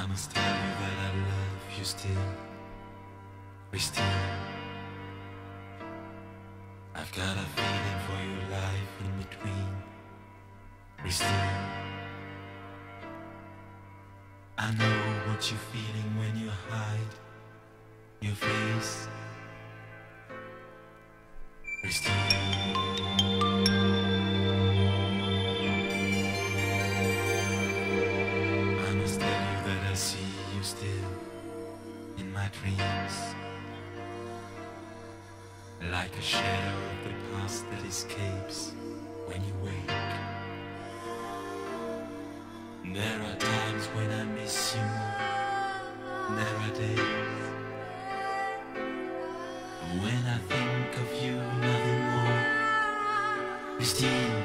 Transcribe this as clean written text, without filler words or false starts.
I must tell you that I love you still, Christine. I've got a feeling for your life in between, Christine. I know what you're feeling when you hide your face, Christine. I must tell you that I see you still in my dreams, like a shadow of the past that escapes when you wake. There are times when I miss you more, there are days when I think of you nothing more, Christine.